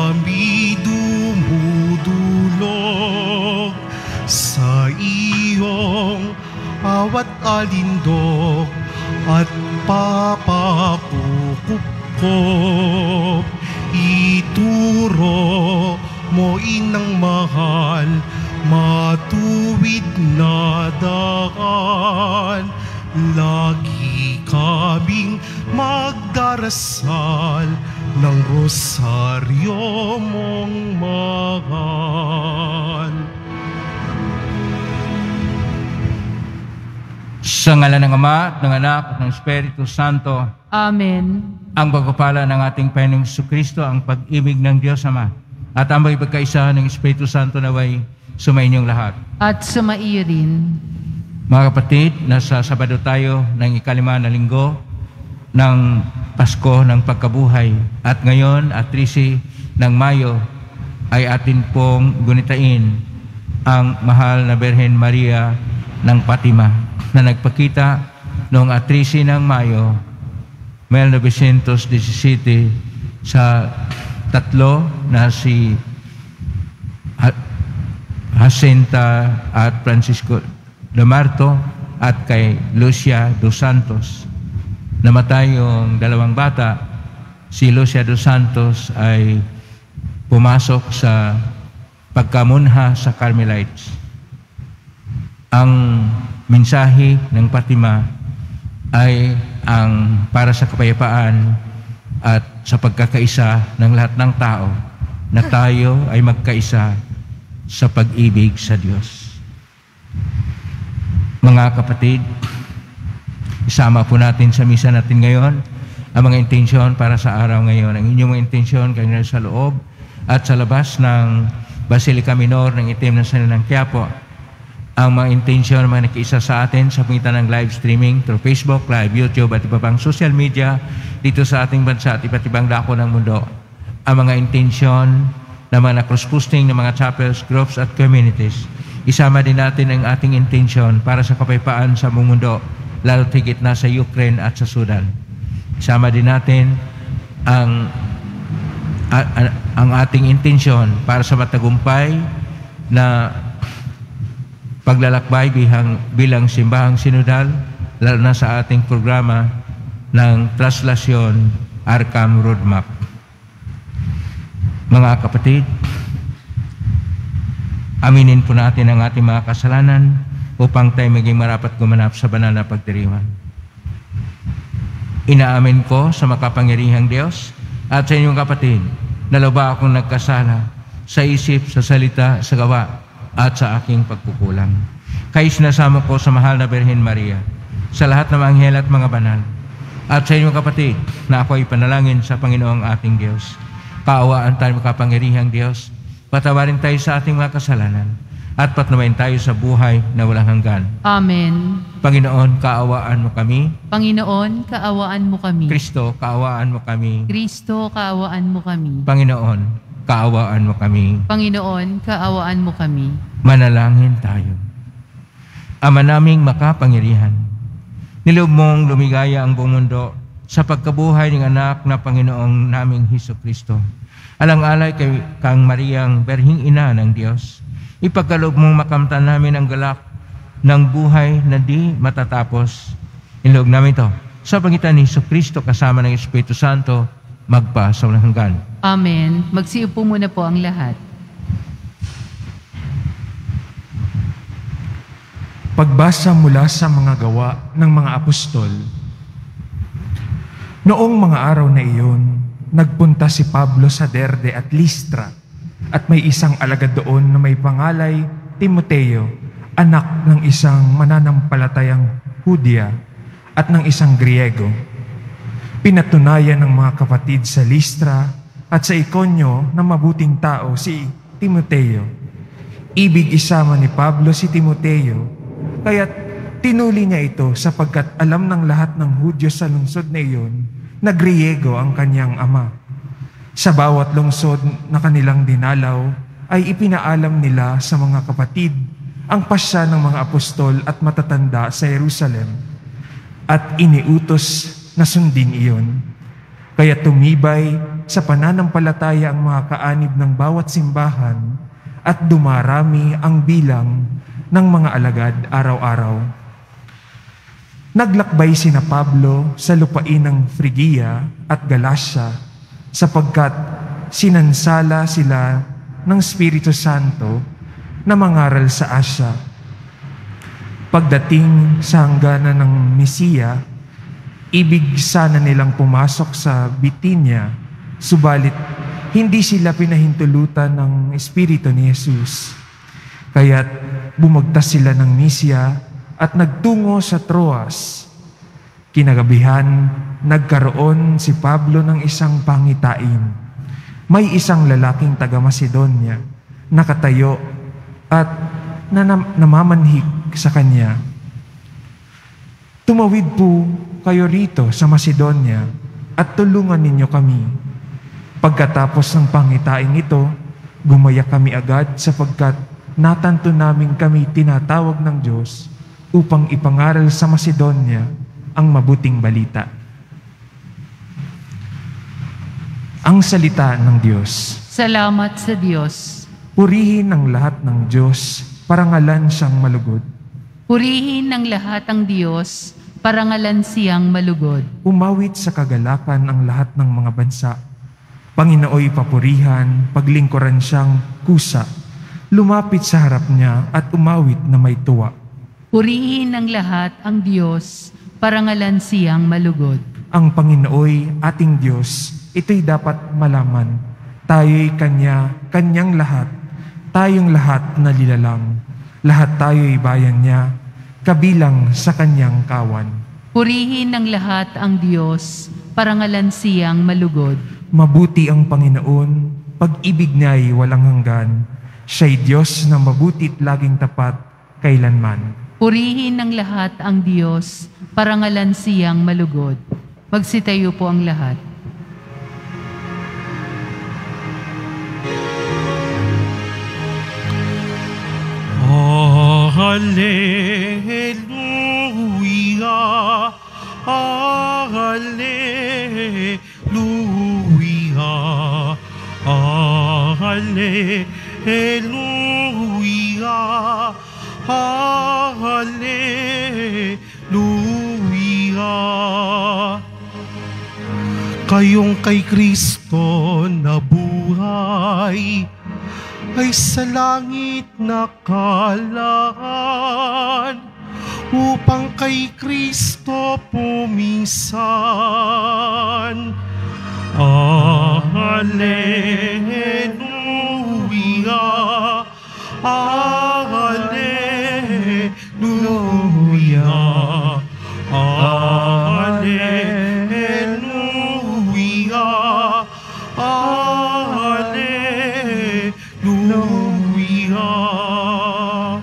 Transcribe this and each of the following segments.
kami dumudulog sa iyong bawat alindog at papapukupkop. Ituro mo inang mahal, matuwid na daan. Lagi kaming magdarasal ng rosaryo mong mahal. Sa ngalan ng Ama, ng Anak, at ng Espiritu Santo. Amen. Ang pagpapala ng ating Panginoong Jesucristo, ang pag-ibig ng Diyos Ama, at ang pagkakaisa ng Espiritu Santo naway sumainyong lahat. At sumaiyo rin. Mga kapatid, nasa Sabado tayo ng ika-5 na linggo ng Pasko ng Pagkabuhay. At ngayon, at 13 ng Mayo, ay atin pong gunitain ang mahal na Birhen Maria ng Fatima na nagpakita noong 13 ng Mayo 1917 sa tatlo na si Jacinta at Francisco de Marto at kay Lucia dos Santos. Namatay yung dalawang bata. Si Lucia dos Santos ay pumasok sa pagkamunha sa Carmelites. Ang mensahe ng Fatima ay ang para sa kapayapaan at sa pagkakaisa ng lahat ng tao na tayo ay magkaisa sa pag-ibig sa Diyos. Mga kapatid, isama po natin sa misa natin ngayon ang mga intensyon para sa araw ngayon. Ang inyong mga intensyon kanina sa loob at sa labas ng Basilica Minor ng Itim na Santo ng Quiapo. Ang mga intensyon ng mga nakiisa sa atin sa pangitan ng live streaming through Facebook, Live, YouTube at iba pang social media dito sa ating bansa at iba't ibang dako ng mundo. Ang mga intensyon ng mga na-cross-posting ng mga chapels, groups at communities. Isama din natin ang ating intensyon para sa kapayapaan sa buong mundo, lalo higit na sa Ukraine at sa Sudan. Isama din natin ang ating intensyon para sa matagumpay na paglalakbay bilang simbahang sinodal, lalo na sa ating programa ng Translasyon Arkham Roadmap. Mga kapatid, aminin po natin ang ating mga kasalanan upang tayo maging marapat gumanap sa banal na pagdiriwang. Inaamin ko sa makapangyarihang Diyos at sa inyong kapatid na lubha akong nagkasala sa isip, sa salita, sa gawa at sa aking pagkukulang. Kaya sinasamo ko sa mahal na Birhen Maria, sa lahat ng mga anghel at mga banal, at sa inyong kapatid na ako ay panalangin sa Panginoong ating Diyos. Kaawaan tayo makapangyarihang Diyos, patawarin tayo sa ating mga kasalanan, at patnubayan tayo sa buhay na walang hanggan. Amen. Panginoon, kaawaan mo kami. Panginoon, kaawaan mo kami. Kristo, kaawaan mo kami. Kristo, kaawaan mo kami. Panginoon, kaawaan mo kami. Panginoon, kaawaan mo kami. Manalangin tayo. Ama naming makapangyarihan, niloob mong lumigaya ang buong mundo sa pagkabuhay ng anak na Panginoong naming Hesukristo. Alang-alay kay Kang Mariang Berhing Ina ng Diyos, ipagkaloob mong makamtan namin ang galak ng buhay na di matatapos. Iniloob namin ito sa pangitan ni Hesukristo kasama ng Espiritu Santo, magpa sa walang hanggan. Amen. Magsiupo muna po ang lahat. Pagbasa mula sa mga gawa ng mga apostol. Noong mga araw na iyon, nagpunta si Pablo sa Derbe at Listra, at may isang alagad doon na may pangalay Timoteo, anak ng isang mananampalatayang Hudya at ng isang Griego. Pinatunayan ng mga kapatid sa Listra at sa Ikonyo na mabuting tao si Timoteo. Ibig isama ni Pablo si Timoteo, kaya't tinuli niya ito sapagkat alam ng lahat ng Hudyo sa lungsod na iyon na Griego ang kanyang ama. Sa bawat lungsod na kanilang dinalaw ay ipinaalam nila sa mga kapatid ang pasya ng mga apostol at matatanda sa Jerusalem at iniutos na sundin iyon. Kaya tumibay sa pananampalataya ang mga kaanib ng bawat simbahan at dumarami ang bilang ng mga alagad araw-araw. Naglakbay sina Pablo sa lupain ng Frigia at Galacia sapagkat sinansala sila ng Espiritu Santo na mangaral sa Asya. Pagdating sa hangganan ng Misiya, ibig sana nilang pumasok sa Bitinya, subalit hindi sila pinahintulutan ng Espiritu ni Jesus. Kaya't bumagtas sila ng Misiya at nagtungo sa Troas. Kinagabihan, nagkaroon si Pablo ng isang pangitain. May isang lalaking taga-Macedonia nakatayo at namamanhik sa kanya. Tumawid po kayo rito sa Macedonia at tulungan ninyo kami. Pagkatapos ng pangitain ito, gumaya kami agad sapagkat natanto namin kami tinatawag ng Diyos upang ipangaral sa Macedonia ang mabuting balita. Ang salita ng Diyos. Salamat sa Diyos. Purihin ang lahat ng Diyos, parangalan siyang malugod. Purihin ng lahat ang Diyos, parangalan siyang malugod. Umawit sa kagalakan ang lahat ng mga bansa. Panginooy papurihan, paglingkuran siyang kusa. Lumapit sa harap niya at umawit na may tuwa. Purihin ng lahat ang Diyos, parangalan siyang malugod. Ang Panginooy ating Diyos, ito'y dapat malaman. Tayo'y kanyang lahat. Tayong lahat na lilalang. Lahat tayo'y bayan niya, kabilang sa kanyang kawan. Purihin ng lahat ang Diyos, parangalan siyang malugod. Mabuti ang Panginoon, pag-ibig niya'y walang hanggan. Siya'y Diyos na mabuti't laging tapat kailanman. Purihin ng lahat ang Diyos, parangalan siyang malugod. Magsitayo po ang lahat. Hallelujah, Hallelujah, Hallelujah, Hallelujah. Kayong kay Kristo nabuhay ay sa langit nakalaan upang kay Kristo pumisan. Hallelujah, Hallelujah, Hallelujah, Hallelujah.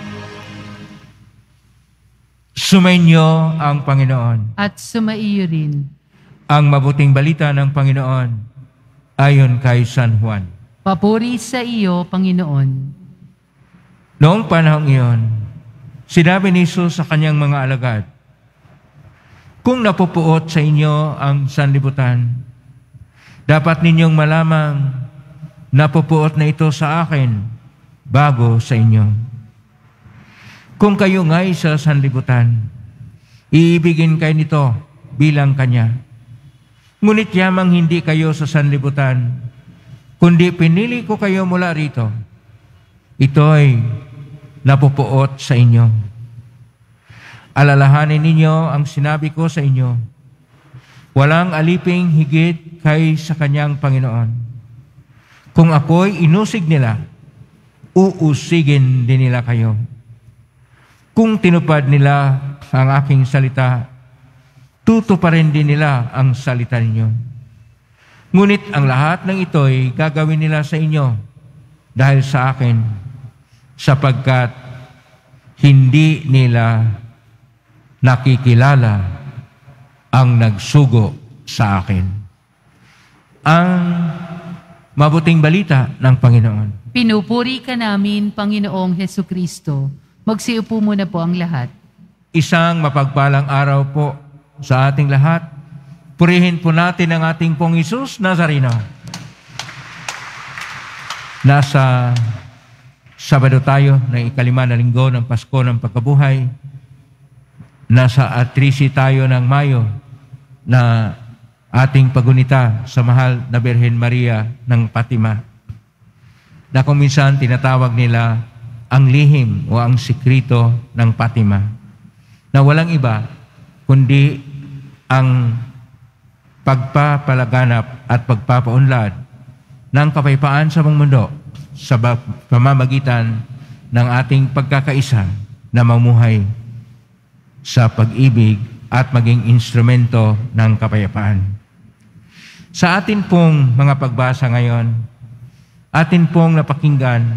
Sumainyo ang Panginoon. At sumaiyo rin. Ang mabuting balita ng Panginoon ayon kay San Juan. Papuri sa iyo, Panginoon. Noong panahong iyon, sinabi ni Jesus sa kanyang mga alagad, kung napupuot sa inyo ang sanlibutan, dapat ninyong malamang napupuot na ito sa akin bago sa inyo. Kung kayo nga'y sa sanlibutan, iibigin kayo nito bilang kanya. Ngunit yamang hindi kayo sa sanlibutan, kundi pinili ko kayo mula rito. Ito'y napupuot sa inyo. Alalahanin ninyo ang sinabi ko sa inyo. Walang aliping higit kay sa kanyang Panginoon. Kung ako'y inusig nila, uusigin din nila kayo. Kung tinupad nila ang aking salita, tutuparin din nila ang salita ninyo. Ngunit ang lahat ng ito'y gagawin nila sa inyo dahil sa akin, sapagkat hindi nila nakikilala ang nagsugo sa akin. Ang mabuting balita ng Panginoon. Pinupuri ka namin, Panginoong Hesukristo. Magsiupo muna po ang lahat. Isang mapagpalang araw po sa ating lahat. Purihin po natin ang ating pong Hesus Nazareno. Nasa Sabado tayo ng ika-5 na linggo ng Pasko ng Pagkabuhay. Nasa Atrisi tayo ng Mayo na ating pagunita sa mahal na Birhen Maria ng Fatima, na kung minsan tinatawag nila ang lihim o ang sikrito ng Fatima, na walang iba kundi ang pagpapalaganap at pagpapaunlad ng kapayapaan sa buong mundo sa pamamagitan ng ating pagkakaisa na mamuhay sa pag-ibig at maging instrumento ng kapayapaan. Sa atin pong mga pagbasa ngayon, atin pong napakinggan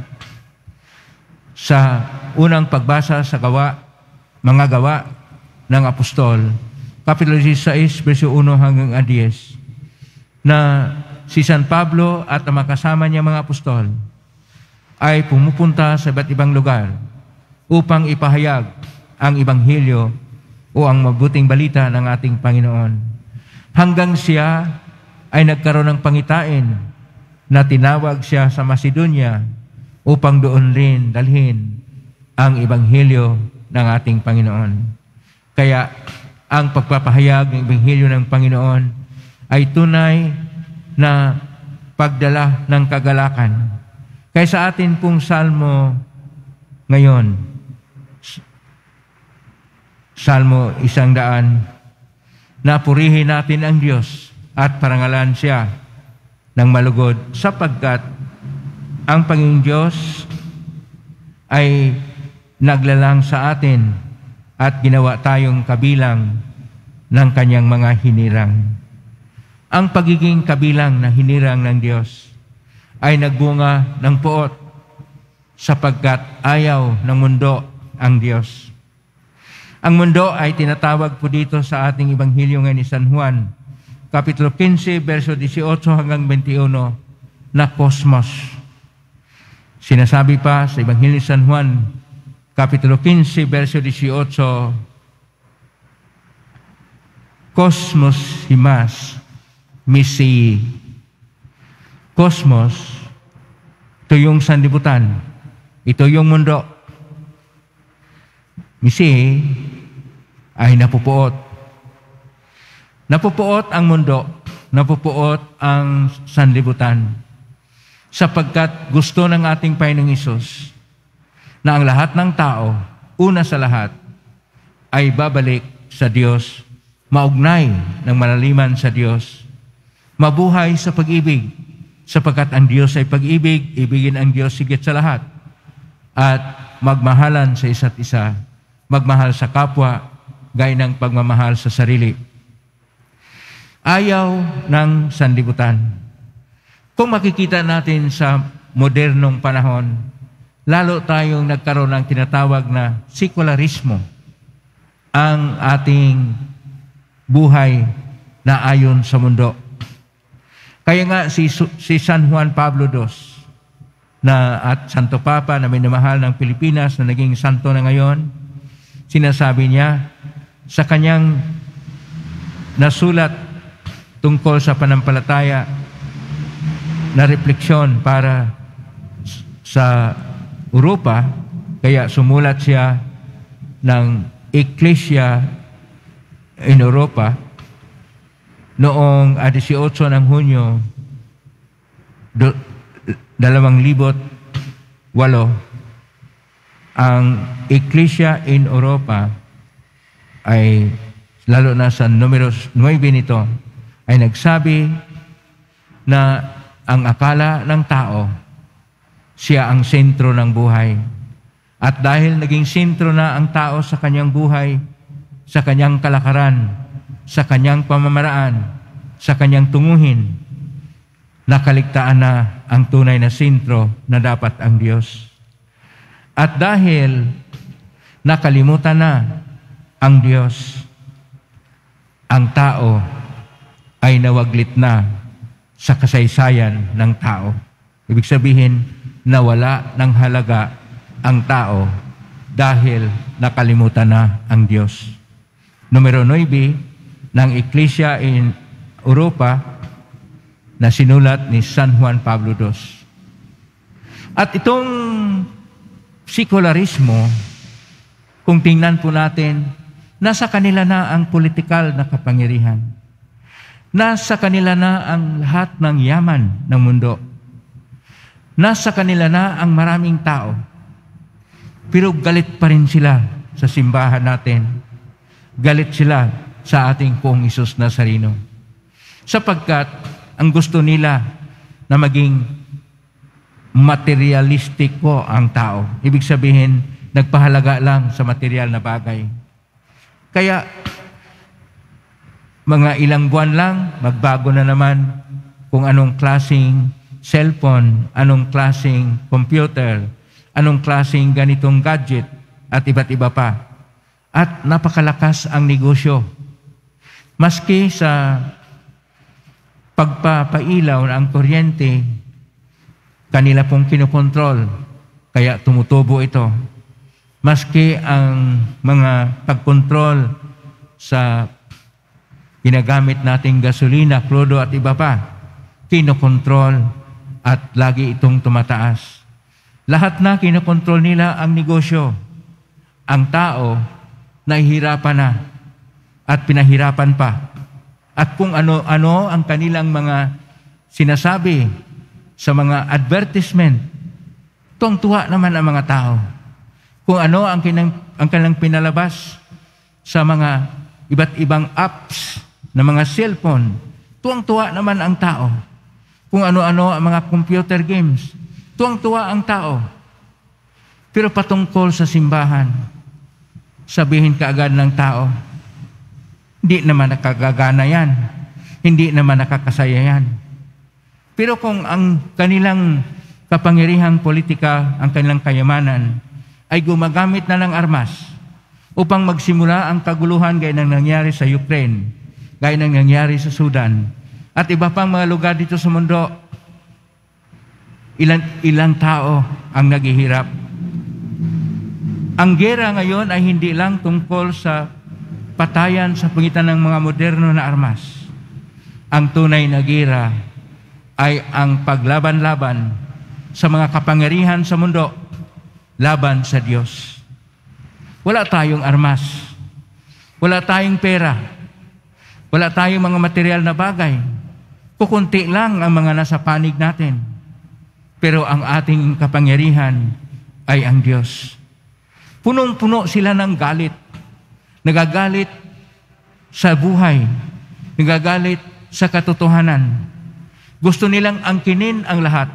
sa unang pagbasa sa mga gawa ng Apostol, Kapitulo 16, verso 1 hanggang 10, na si San Pablo at ang makasama niya mga apostol ay pumupunta sa iba't ibang lugar upang ipahayag ang Ebanghelyo o ang mabuting balita ng ating Panginoon. Hanggang siya ay nagkaroon ng pangitain na tinawag siya sa Macedonia upang doon rin dalhin ang Ebanghelyo ng ating Panginoon. Kaya ang pagpapahayag ng Ebanghelyo ng Panginoon ay tunay na pagdala ng kagalakan. Kaya sa atin pong salmo ngayon, Salmo 100, na purihin natin ang Diyos at parangalan siya ng malugod, sapagkat ang Panginoong Diyos ay naglalang sa atin at ginawa tayong kabilang ng kanyang mga hinirang. Ang pagiging kabilang na hinirang ng Diyos ay nagbunga ng puot, sapagkat ayaw ng mundo ang Diyos. Ang mundo ay tinatawag po dito sa ating Ebanghelyo ngayon ni San Juan, Kapitulo 15, verso 18 hanggang 21, na kosmos. Sinasabi pa sa Ebanghelyo ni San Juan, Kapitulo 15, verso 18, Kosmos himas, misi. Kosmos, ito yung sanlibutan. Ito yung mundo. Misi ay napupuot. Napupuot ang mundo, napupuot ang sanlibutan, sapagkat gusto ng ating Panginoong Hesus na ang lahat ng tao, una sa lahat, ay babalik sa Diyos, maugnay ng malaliman sa Diyos, mabuhay sa pag-ibig, sapagkat ang Diyos ay pag-ibig, ibigin ang Diyos higit sa lahat, at magmahalan sa isa't isa, magmahal sa kapwa, gaya ng pagmamahal sa sarili. Ayaw ng sanlibutan. Kung makikita natin sa modernong panahon, lalo tayong nagkaroon ng tinatawag na sekularismo, ang ating buhay na ayon sa mundo. Kaya nga si San Juan Pablo II at Santo Papa na minamahal ng Pilipinas na naging santo na ngayon, sinasabi niya sa kanyang nasulat tungkol sa panampalataya na refleksyon para sa Europa, kaya sumulat siya ng Ecclesia in Europa noong 18 ng Hunyo 2008. Ang Ecclesia in Europa ay, lalo na sa numero 9 nito, ay nagsabi na ang akala ng tao, siya ang sentro ng buhay. At dahil naging sentro na ang tao sa kanyang buhay, sa kanyang kalakaran, sa kanyang pamamaraan, sa kanyang tunguhin, nakaligtaan na ang tunay na sentro na dapat ang Diyos. At dahil nakalimutan na ang Diyos, ang tao ay nawaglit na sa kasaysayan ng tao. Ibig sabihin, nawala ng halaga ang tao dahil nakalimutan na ang Diyos. Numero 9 ng Ecclesia in Europa na sinulat ni San Juan Pablo II. At itong sekularismo, kung tingnan po natin, nasa kanila na ang politikal na kapangyarihan. Nasa kanila na ang lahat ng yaman ng mundo. Nasa kanila na ang maraming tao. Pero galit pa rin sila sa simbahan natin. Galit sila sa ating Poong Hesus Nazareno. Sapagkat ang gusto nila na maging materialistic po ang tao. Ibig sabihin, nagpahalaga lang sa material na bagay. Kaya, mga ilang buwan lang, magbago na naman kung anong klaseng cellphone, anong klaseng computer, anong klaseng ganitong gadget, at iba't iba pa. At napakalakas ang negosyo. Maski sa pagpapailaw ng kuryente, kanila pong kinokontrol, kaya tumutubo ito. Maski ang mga pagkontrol sa ginagamit nating gasolina, krudo at iba pa, kinokontrol at lagi itong tumataas. Lahat na kinokontrol nila ang negosyo. Ang tao, nahihirapan na at pinahirapan pa. At kung ano-ano ang kanilang mga sinasabi sa mga advertisement, tuwang-tuwa naman ang mga tao. Kung ano ang kanilang pinalabas sa mga iba't ibang apps na mga cellphone, tuwang-tuwa naman ang tao. Kung ano-ano ang mga computer games, tuwang-tuwa ang tao. Pero patungkol sa simbahan, sabihin kaagad ng tao, hindi naman nakagagana yan. Hindi naman nakakasaya yan. Pero kung ang kanilang kapangyarihang politika, ang kanilang kayamanan, ay gumagamit na ng armas upang magsimula ang kaguluhan gaya ng nangyari sa Ukraine, gaya ng nangyari sa Sudan, at iba pang mga lugar dito sa mundo, ilang tao ang naghihirap. Ang gera ngayon ay hindi lang tungkol sa patayan sa pagitan ng mga moderno na armas. Ang tunay na gera ay ang paglaban-laban sa mga kapangyarihan sa mundo, laban sa Diyos. Wala tayong armas. Wala tayong pera. Wala tayong mga material na bagay. Kukunti lang ang mga nasa panig natin. Pero ang ating kapangyarihan ay ang Diyos. Punong-puno sila ng galit. Nagagalit sa buhay. Nagagalit sa katotohanan. Gusto nilang angkinin ang lahat.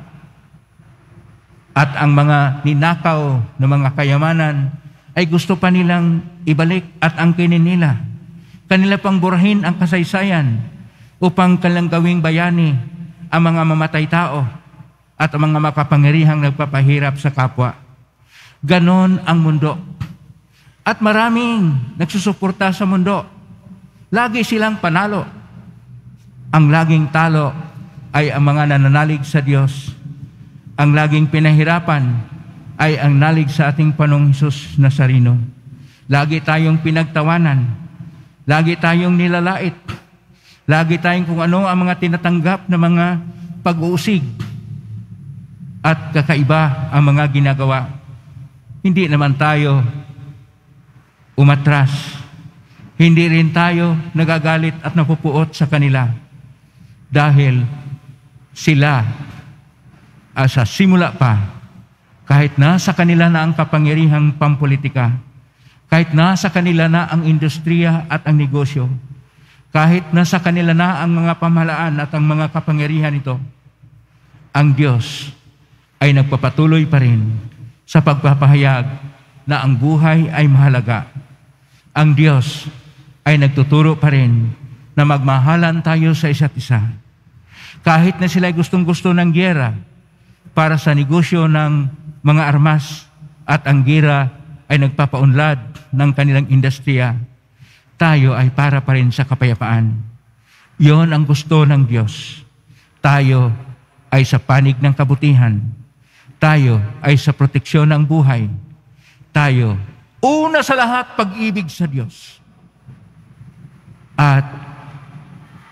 At ang mga ninakaw na mga kayamanan ay gusto pa nilang ibalik at angkinin nila. Kanila pang burahin ang kasaysayan upang kanilang gawing bayani ang mga mamatay tao at ang mga makapangyarihang nagpapahirap sa kapwa. Ganon ang mundo. At maraming nagsusuporta sa mundo. Lagi silang panalo. Ang laging talo ay ang mga nananalig sa Diyos. Ang laging pinahirapan ay ang nalig sa ating Panginoong Hesus Nazareno. Lagi tayong pinagtawanan. Lagi tayong nilalait. Lagi tayong kung ano ang mga tinatanggap na mga pag-uusig. At kakaiba ang mga ginagawa. Hindi naman tayo umatras. Hindi rin tayo nagagalit at napupuot sa kanila. Dahil sila sa simula pa, kahit nasa kanila na ang kapangyarihang pampolitika, kahit nasa kanila na ang industriya at ang negosyo, kahit nasa kanila na ang mga pamahalaan at ang mga kapangyarihan ito, ang Diyos ay nagpapatuloy pa rin sa pagpapahayag na ang buhay ay mahalaga. Ang Diyos ay nagtuturo pa rin na magmahalan tayo sa isa't isa. Kahit na sila ay gustong-gusto ng giyera, para sa negosyo ng mga armas at ang gira ay nagpapaunlad ng kanilang industriya, tayo ay para pa rin sa kapayapaan. Yon ang gusto ng Diyos. Tayo ay sa panig ng kabutihan. Tayo ay sa proteksyon ng buhay. Tayo, una sa lahat, pag-ibig sa Diyos. At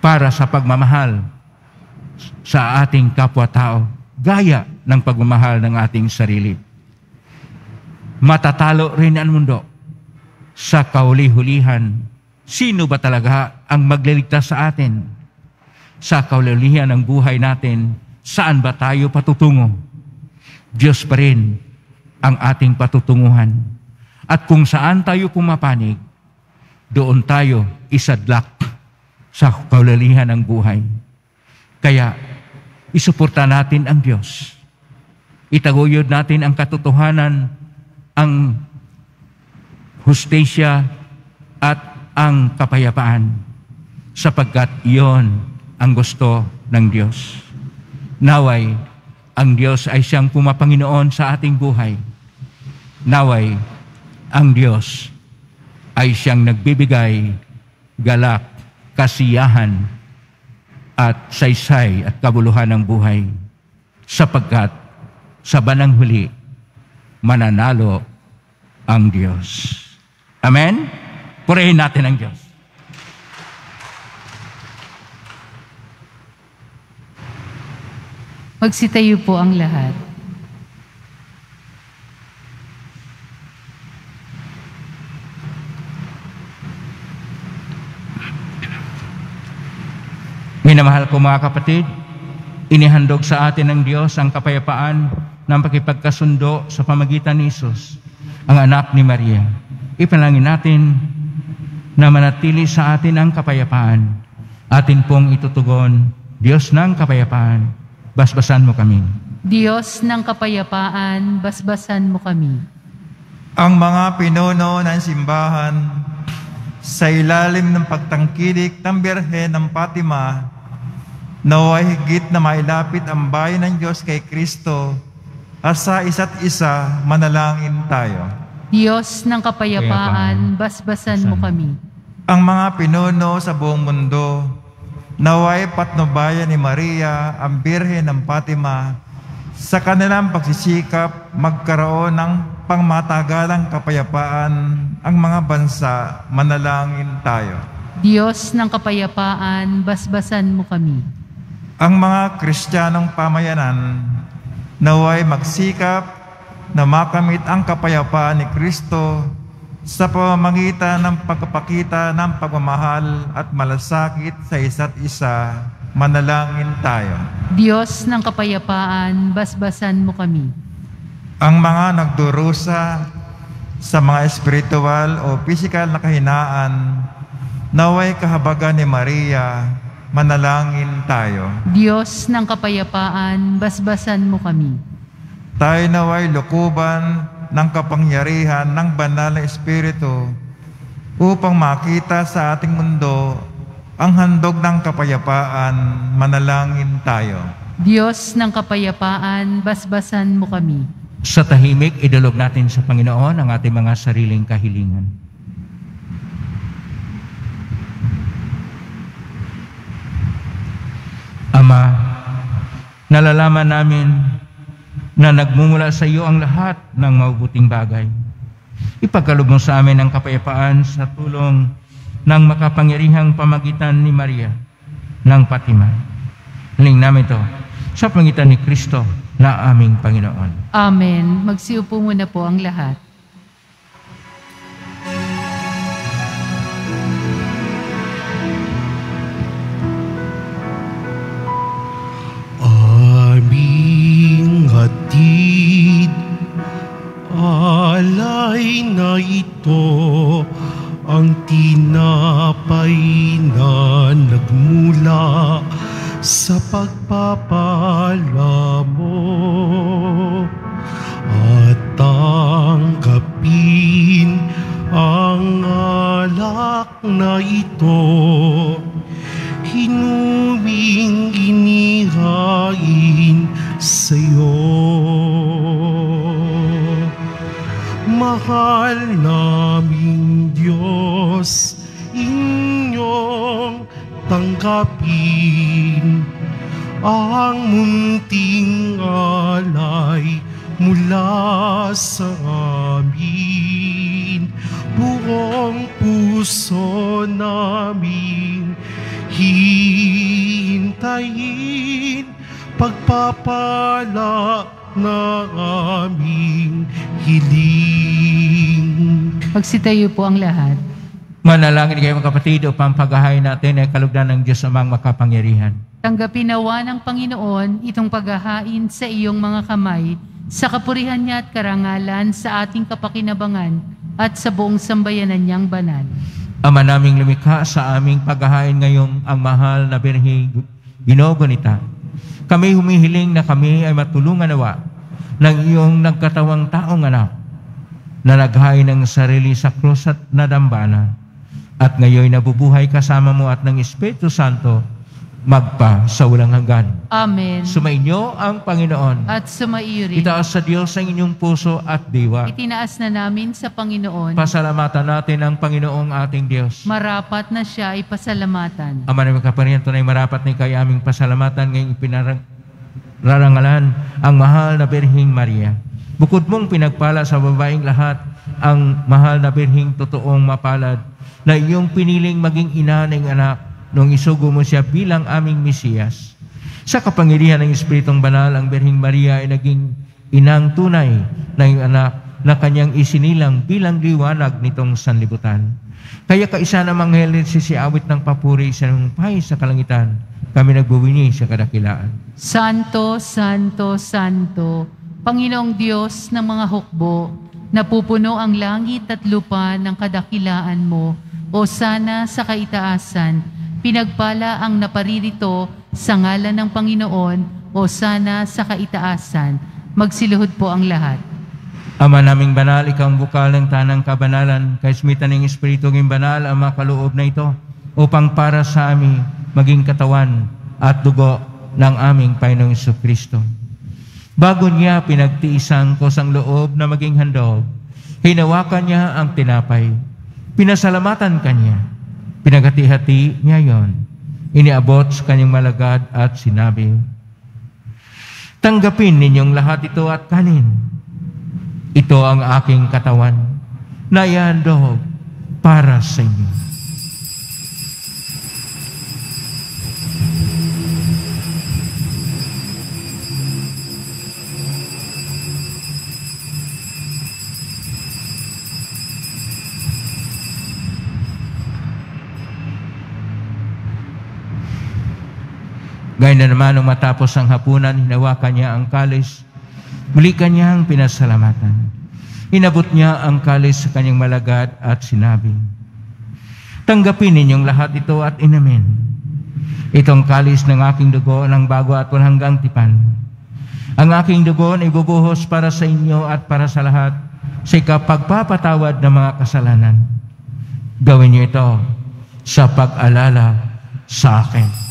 para sa pagmamahal sa ating kapwa-tao, gaya ng pagmamahal ng ating sarili. Matatalo rin ang mundo sa kauli-hulihan. Sino ba talaga ang magliligtas sa atin? Sa kauli-hulihan ng buhay natin, saan ba tayo patutungo? Diyos pa rin ang ating patutunguhan. At kung saan tayo pumapanig, doon tayo isadlak sa kaulalihan ng buhay. Kaya, isuporta natin ang Diyos. Itaguyod natin ang katotohanan, ang hustisya at ang kapayapaan, sapagkat iyon ang gusto ng Diyos. Naway, ang Diyos ay siyang pumapanginoon sa ating buhay. Naway, ang Diyos ay siyang nagbibigay galak, kasiyahan, at saysay at kabuluhan ng buhay, sapagkat sa bandang huli, mananalo ang Diyos. Amen? Purihin natin ang Diyos. Magsitayo po ang lahat. Minamahal ko mga kapatid, inihandog sa atin ng Diyos ang kapayapaan ng pakipagkasundo sa pamagitan ni Jesus, ang anak ni Maria. Ipanalangin natin na manatili sa atin ang kapayapaan. Atin pong itutugon, Diyos ng kapayapaan, basbasan mo kami. Diyos ng kapayapaan, basbasan mo kami. Ang mga pinuno ng simbahan sa ilalim ng pagtangkilik ng Birhen ng Fatima, naway higit na mailapit ang bayan ng Diyos kay Kristo at sa isa't isa manalangin tayo. Diyos ng kapayapaan, basbasan mo kami. Ang mga pinuno sa buong mundo, naway patnubayan ni Maria, ang Birhen ng Fatima, sa kanilang pagsisikap magkaroon ng pangmatagalang kapayapaan ang mga bansa, manalangin tayo. Diyos ng kapayapaan, basbasan mo kami. Ang mga Kristiyanong pamayanan, naway magsikap na makamit ang kapayapaan ni Kristo sa pamamagitan ng pagpapakita ng pagmamahal at malasakit sa isa't isa, manalangin tayo. Diyos ng kapayapaan, basbasan mo kami. Ang mga nagdurusa sa mga espiritual o pisikal na kahinaan, naway kahabagan ni Maria, manalangin tayo. Diyos ng kapayapaan, basbasan mo kami. Tayo naway lukuban ng kapangyarihan ng banal na Espiritu upang makita sa ating mundo ang handog ng kapayapaan, manalangin tayo. Diyos ng kapayapaan, basbasan mo kami. Sa tahimik, idulog natin sa Panginoon ang ating mga sariling kahilingan. Ama, nalalaman namin na nagmumula sa iyo ang lahat ng mabubuting bagay. Ipagkaloob mo sa amin ang kapayapaan sa tulong ng makapangyarihang pamagitan ni Maria ng Fatima. Hiling namin ito sa pamagitan ni Kristo na aming Panginoon. Amen. Magsiupo muna po ang lahat. Aming hatid, alay na ito, ang tinapay na nagmula sa pagpapala mo, at tanggapin ang alak na ito, hinuming inihain sa'yo. Mahal naming Diyos, inyong tanggapin ang munting alay mula sa amin. Buong puso namin hihintayin pagpapala na aming hiling. Magsitayo po ang lahat. Manalangin kayo mga kapatid upang paghahain natin ay kalugdan ng Diyos amang makapangyarihan. Tanggapin nawa ng Panginoon itong paghahain sa iyong mga kamay, sa kapurihan niya at karangalan sa ating kapakinabangan at sa buong sambayanan niyang banal. Ama naming lumikha, sa aming paghahain ngayong ang mahal na Birheng Ginogonita, kami humihiling na kami ay matulungan nawa ng iyong nagkatawang taong anak na naghain ng sarili sa krus at nadambana at ngayon nabubuhay kasama mo at ng Espiritu Santo magpa sa walang hanggan. Amen. Sumainyo ang Panginoon. At sumaiyo rin. Itaas sa Diyos ang inyong puso at diwa. Itinaas na namin sa Panginoon. Pasalamatan natin ang Panginoong ating Diyos. Marapat na siya ay pasalamatan. Ama namin kaparihan, tunay marapat na ikay aming pasalamatan ngayong rarangalan ang mahal na Birheng Maria. Bukod mong pinagpala sa babaeng lahat, ang mahal na Birheng totoong mapalad na iyong piniling maging ina ng anak nung isugo mo siya bilang aming Mesiyas. Sa kapangyarihan ng Espiritong Banal, ang Birheng Maria ay naging inang tunay na iyong anak na kanyang isinilang bilang liwanag nitong sanlibutan. Kaya kaisa ng manghel sisiawit ng papuri sa numpay sa kalangitan, kami nagbuwini sa kadakilaan. Santo, Santo, Santo, Panginoong Diyos ng mga hukbo, napupuno ang langit at lupa ng kadakilaan mo, o sana sa kaitaasan, pinagpala ang naparirito sa ngalan ng Panginoon, o sana sa kaitaasan. Magsiluhod po ang lahat. Ama naming banal, ikaw ang bukal ng tanang kabanalan, kaismitan ng Espiritu ng banal ang makaloob na ito, upang para sa amin maging katawan at dugo ng aming Panginoong Jesucristo. Bago niya pinagtiisang kusang loob na maging handog, hinawakan niya ang tinapay, pinasalamatan kanya, pinaghati-hati niya yon, iniabot sa kanyang malagad at sinabi, "Tanggapin ninyong lahat ito at kanin. Ito ang aking katawan na ihandog para sa inyo." Gaya na naman nung matapos ang hapunan, hinawakan niya ang kalis, muli kanyang pinasalamatan. Inabot niya ang kalis sa kanyang malagad at sinabi, "Tanggapin ninyong lahat ito at inumin. Itong kalis ng aking dugo ng bago at walang hanggang tipan. Ang aking dugo ay ibubuhos para sa inyo at para sa lahat sa ikapagpapatawad ng mga kasalanan. Gawin niyo ito sa pag-alala sa akin."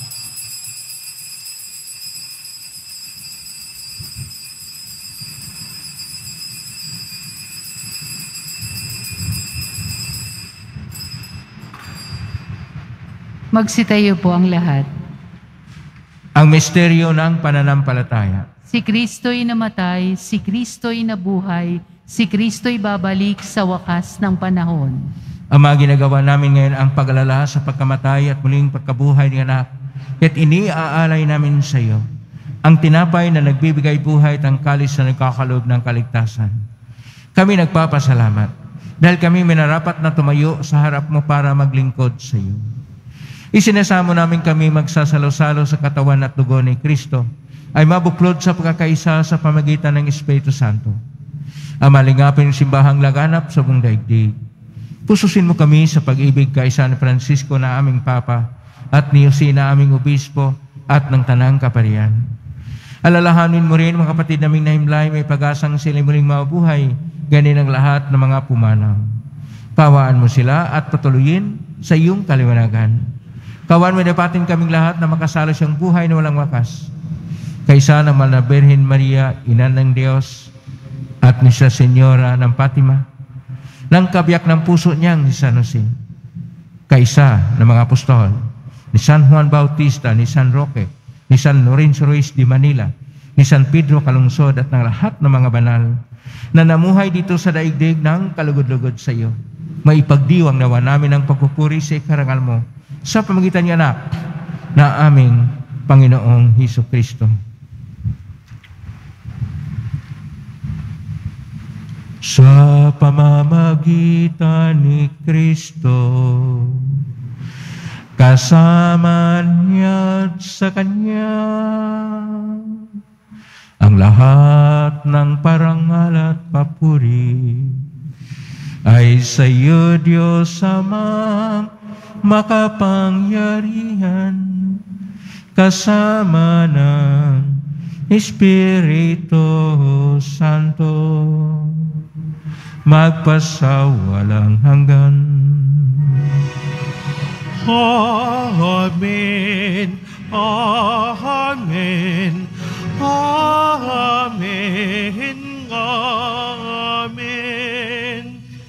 Magsitayo po ang lahat. Ang misteryo ng pananampalataya. Si Kristo'y namatay, si Kristo'y nabuhay, si Kristo'y babalik sa wakas ng panahon. Ama, ginagawa namin ngayon ang pag-alala sa pagkamatay at muling pagkabuhay ng anak, at iniaalay namin sa iyo ang tinapay na nagbibigay buhay at ang kalis na nagkakaloob ng kaligtasan. Kami nagpapasalamat dahil kami minarapat na tumayo sa harap mo para maglingkod sa iyo. Isinasamo namin kami magsasalo-salo sa katawan at dugo ni Kristo ay mabuklod sa pagkakaisa sa pamagitan ng Espiritu Santo. Ama, lingapin ang simbahang laganap sa buong daigdig. Pususin mo kami sa pag-ibig kaisa ni Francisco na aming Papa at ni Jose na aming Obispo at ng Tanang Kaparian. Alalahanin mo rin mga kapatid naming nahimlay, may pag-asang sila muling mabuhay, ganin ang lahat ng mga pumanaw. Pawaan mo sila at patuloyin sa iyong kaliwanagan. Kawan mo dapatin kaming lahat na makasalo siyang buhay na walang wakas. Kaisa ng Mahal na Birhen Maria, Ina ng Diyos, at ni Sa Senyora ng Fatima, ng kabiyak ng puso niyang si San Jose. Kaisa ng mga apostol, ni San Juan Bautista, ni San Roque, ni San Lorenzo Ruiz de Manila, ni San Pedro Calungsod at ng lahat ng mga banal na namuhay dito sa daigdig ng kalugod-lugod sa iyo. Maipagdiwang nawa namin ang pagpupuri sa ikarangal mo sa pamagitan niya anak na aming Panginoong Hesukristo. Sa pamamagitan ni Kristo, kasama niya at sa Kanya, ang lahat ng parangal at papuri ay sa iyo, Diyos Amang makapangyarihan, kasama ng Espiritu Santo, magpasawalang hanggan. Amen. Amen. Amen. Amen.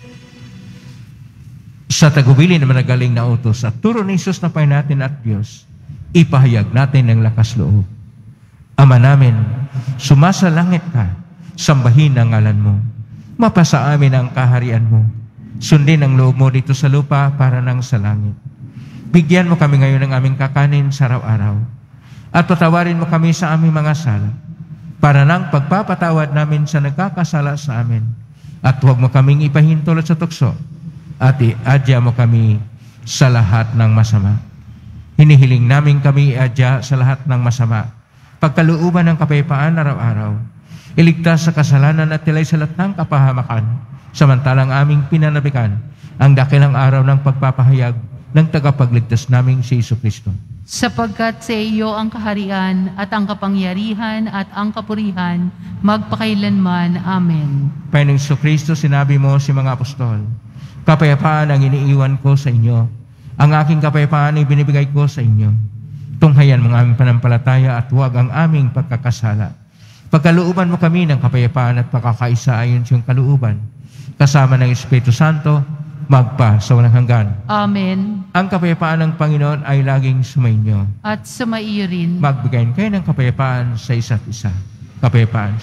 Sa tagubilin na managaling na utos at turo ni Jesus na Panginoon natin at Diyos, ipahayag natin ng lakas loob. Ama namin, sumasalangit ka, sambahin ang ngalan mo. Mapasa amin ang kaharian mo. Sundin ang loob mo dito sa lupa para nang sa langit. Bigyan mo kami ngayon ng aming kakanin sa araw-araw. At patawarin mo kami sa aming mga sala, para nang pagpapatawad namin sa nagkakasala sa amin. At huwag mo kaming ipahintulot sa tukso, at iadya mo kami sa lahat ng masama. Hinihiling namin kami iadya sa lahat ng masama, pagkalooban ng kapayapaan araw-araw. Iligtas sa kasalanan at tilay sa lahat ng kapahamakan, samantalang aming pinanabikan ang dakilang araw ng pagpapahayag ng tagapagligtas naming si Jesucristo. Sapagkat sa iyo ang kaharian at ang kapangyarihan at ang kapurihan magpakailanman. Amen. Panginoong Jesucristo, sinabi mo si mga apostol, kapayapaan ang iniiwan ko sa inyo. Ang aking kapayapaan ay binibigay ko sa inyo. Tunghayan mo ang aming panampalataya at huwag ang aming pagkakasala. Pagkalooban mo kami ng kapayapaan at pagkakaisa ayon sa iyong kalooban, kasama ng Espiritu Santo, magpa sa walang hanggan. Amen. Ang kapayapaan ng Panginoon ay laging sumainyo. At sumaiyo rin. Magbigayin kayo ng kapayapaan sa isa't isa. Kapayapaan.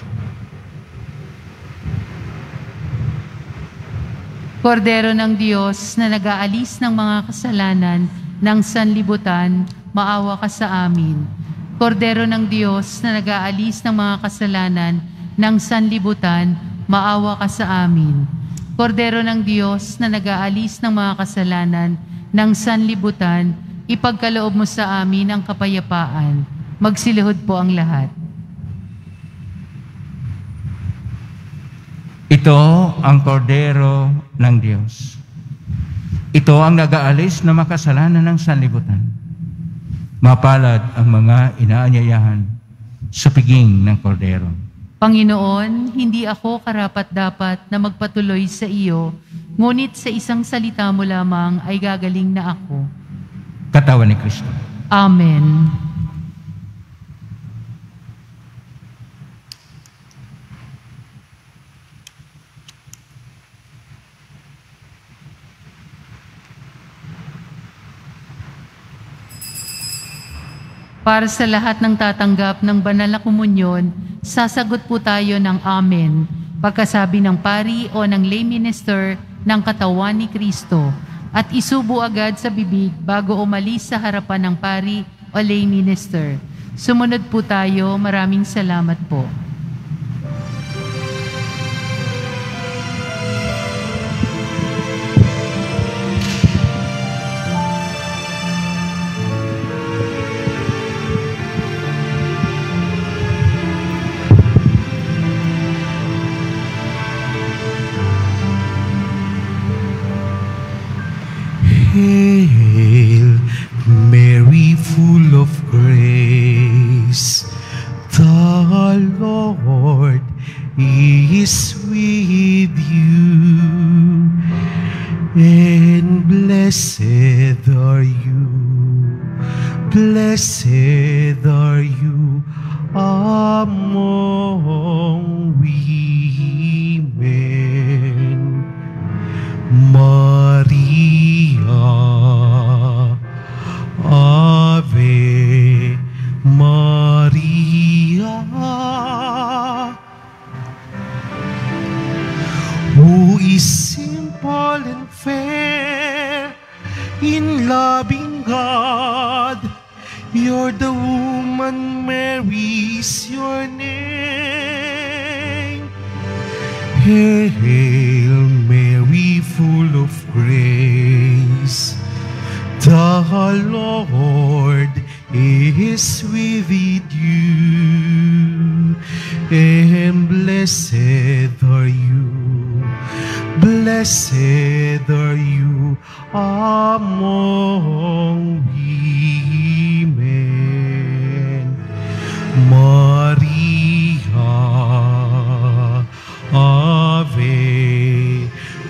Kordero ng Diyos na nag-aalis ng mga kasalanan ng sanlibutan, maawa ka sa amin. Kordero ng Diyos na nag-aalis ng mga kasalanan ng sanlibutan, maawa ka sa amin. Kordero ng Diyos na nag-aalis ng mga kasalanan ng sanlibutan, ipagkaloob mo sa amin ang kapayapaan. Magsilihod po ang lahat. Ito ang kordero ng Diyos. Ito ang nag-aalis ng makasalanan ng sanlibutan. Mapalad ang mga inaanyayahan sa piging ng kordero. Panginoon, hindi ako karapat-dapat na magpatuloy sa iyo, ngunit sa isang salita mo lamang ay gagaling na ako. Katawan ni Kristo. Amen. Para sa lahat ng tatanggap ng banal na komunyon, sasagot po tayo ng Amen, pagkasabi ng pari o ng lay minister ng katawan ni Kristo, at isubo agad sa bibig bago umalis sa harapan ng pari o lay minister. Sumunod po tayo. Maraming salamat po. Hail, Mary, full of grace, the Lord is with you, and blessed are you among women. Maria, Ave Maria, who is simple and fair in loving God, For the woman Mary is your name. Hail Mary, full of grace, the Lord is with you, and blessed are you among women. Maria, Ave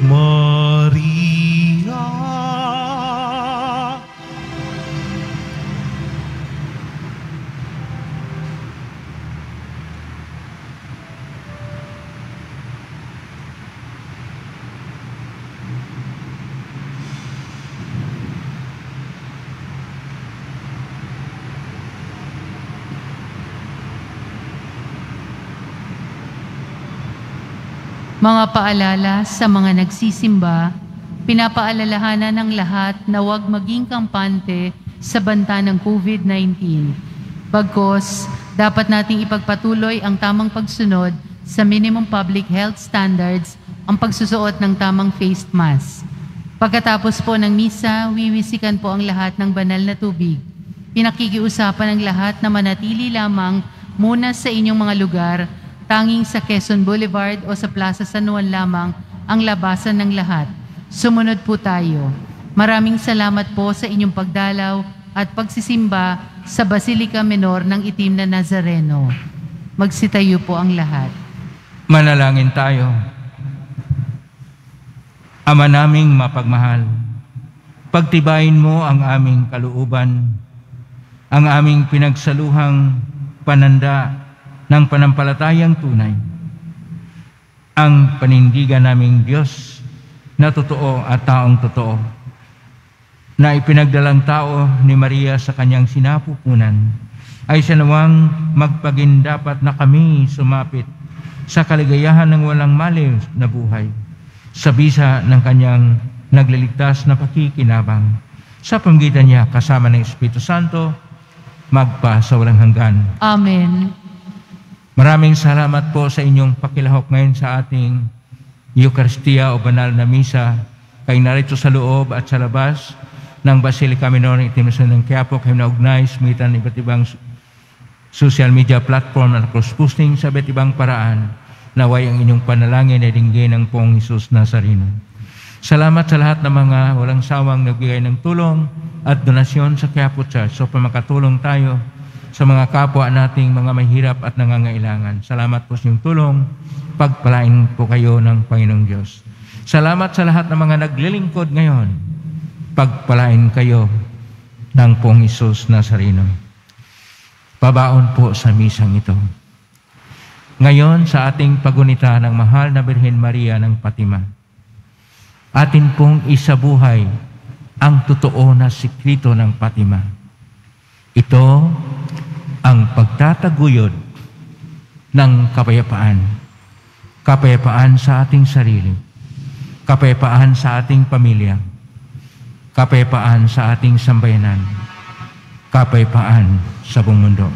Maria. Mga paalala sa mga nagsisimba, pinapaalalahanan ng lahat na huwag maging kampante sa banta ng COVID-19. Bagkus, dapat nating ipagpatuloy ang tamang pagsunod sa minimum public health standards, ang pagsusuot ng tamang face mask. Pagkatapos po ng misa, wiwisikan po ang lahat ng banal na tubig. Pinakikiusapan ng lahat na manatili lamang muna sa inyong mga lugar. Tanging sa Quezon Boulevard o sa Plaza San Juan lamang ang labasan ng lahat. Sumunod po tayo. Maraming salamat po sa inyong pagdalaw at pagsisimba sa Basilica Menor ng Itim na Nazareno. Magsitayo po ang lahat. Manalangin tayo. Ama naming mapagmahal, pagtibayin mo ang aming kalooban, ang aming pinagsaluhang pananda ng panampalatayang tunay, ang panindigan naming Diyos na totoo at taong totoo, na ipinagdalang tao ni Maria sa kanyang sinapupunan, ay sinawang magpagindapat na kami sumapit sa kaligayahan ng walang maliw na buhay, sa bisa ng kanyang nagliligtas na pakikinabang. Sa pamamagitan niya kasama ng Espiritu Santo, magpa sa walang hanggan. Amen. Maraming salamat po sa inyong pakilahok ngayon sa ating Eucharistia o Banal na Misa. Kayo narito sa loob at sa labas ng Basilica Menor ng Itim na ng Quiapo, kayo naugnay sumitan ng iba't ibang social media platform at cross-posting sa iba't ibang paraan. Naway ang inyong panalangin ay dinggin ng Poong Jesus Nazareno. Salamat sa lahat ng mga walang sawang nagbigay ng tulong at donasyon sa Quiapo Church. So makatulong tayo sa mga kapwa nating mga mahirap at nangangailangan. Salamat po sa inyong tulong. Pagpalain po kayo ng Panginoong Diyos. Salamat sa lahat ng mga naglilingkod ngayon. Pagpalain kayo ng Poong Jesus Nazareno. Pabaon po sa misang ito. Ngayon sa ating pagunita ng mahal na Birhen Maria ng Fatima, atin pong isabuhay ang totoo na sikrito ng Fatima. Ito ang pagtataguyod ng kapayapaan. Kapayapaan sa ating sarili. Kapayapaan sa ating pamilya. Kapayapaan sa ating sambayanan. Kapayapaan sa buong mundo.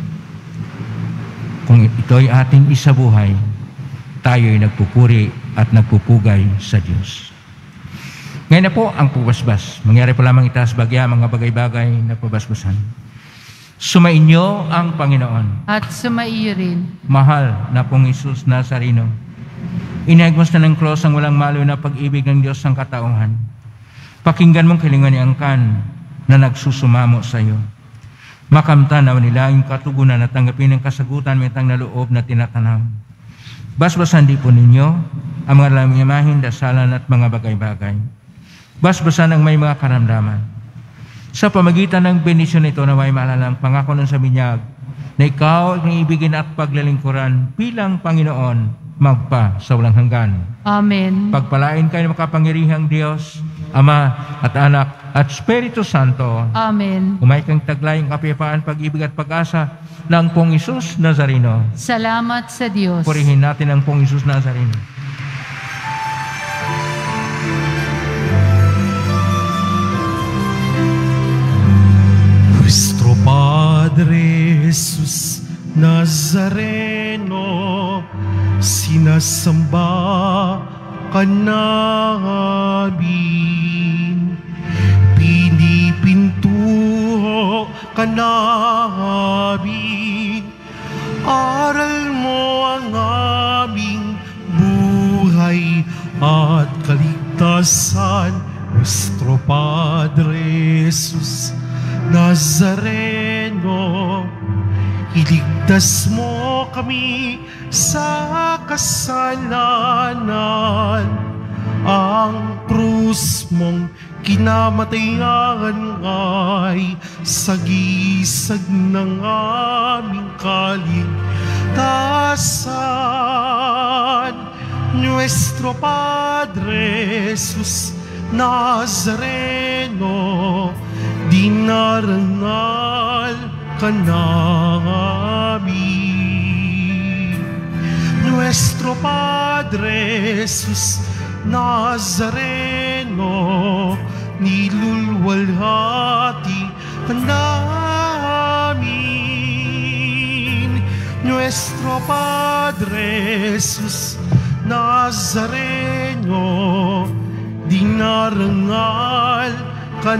Kung ito'y ating isabuhay, tayo'y nagpupuri at nagpupugay sa Diyos. Ngayon na po ang pabasbas. Mangyari po lamang itaas bagya mga bagay-bagay na pabasbasan. Sumainyo ang Panginoon. At sumaiyo rin. Mahal na Pong Jesus Nazareno, inagmos na ng cross ang walang malo na pag-ibig ng Diyos ng katauhan. Pakinggan mong kilingan ni Angkan na nagsusumamo sa iyo. Makamtan na nila yung katugunan at tanggapin ang kasagutan mitang na loob na tinatanam. Basbasan di po ninyo ang mga lamang imahin, dasalan at mga bagay-bagay. Basbasan ang may mga karamdaman. Sa pamagitan ng benisyon nito na may maalala ang pangako ng sa binyag na ikaw ang ibigin at paglalingkuran bilang Panginoon magpa sa walang hanggan. Amen. Pagpalain kayo ng makapangyarihang Diyos, Ama at Anak at Espiritu Santo. Amen. Umay kang taglayang kapayapaan, pag-ibig at pag-asa ng Pong Jesus Nazareno. Salamat sa Diyos. Purihin natin ang Pong Jesus Nazareno. Nuestro Padre Padre Jesus Nazareno, sinasamba ka namin. Pinipintuho ka namin. Aral mo ang aming buhay at kaligtasan. Nuestro Padre Jesus Nazareno, iligtas mo kami sa kasalanan. Ang krus mong kinamatayan ay sagisag ng aming kaligtasan. Nuestro Padre Jesus Nazareno, dinarangal ka namin. Nuestro Padre Jesus Nazareno, nilulwalhati ka namin. Nuestro Padre Jesus Nazareno, dinarangal ka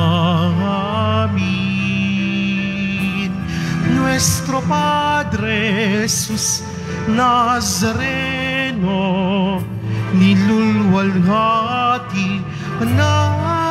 namin. Nuestro Padre Jesus Nazareno, nilulwalhati ka namin.